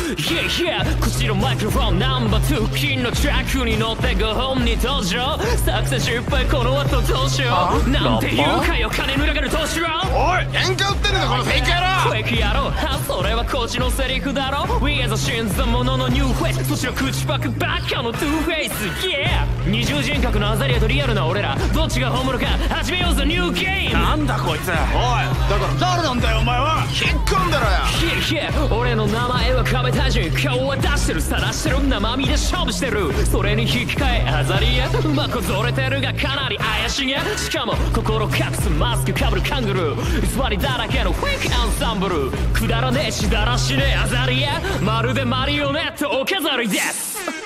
Yeah yeah 口のマイクロフォンナンバー2金のトラックに乗って5本に登場作戦失敗この後どうしようなんて言うかよ金群がる投資はおい喧嘩売ってんのかこのフェイク野郎フェイク野郎それはこっちのセリフだろ We as a 信じたもののニューフェイスそちら口パクバカのトゥーフェイス Yeah 二重人格のアザリアとリアルな俺らどっちが本物か始めようぜニューゲームなんだこいつおいだから誰なんだよお前は引っ込んでろよ Yeah 俺の名前は壁大臣顔は出してる晒してる生身で勝負してるそれに引き換えアザリアうまくぞれてるがかなり怪しげしかも心隠すマスクかぶるカングルー偽りだらけのフェイクアンサンブルくだらねえしだらしねえアザリアまるでマリオネットお飾りです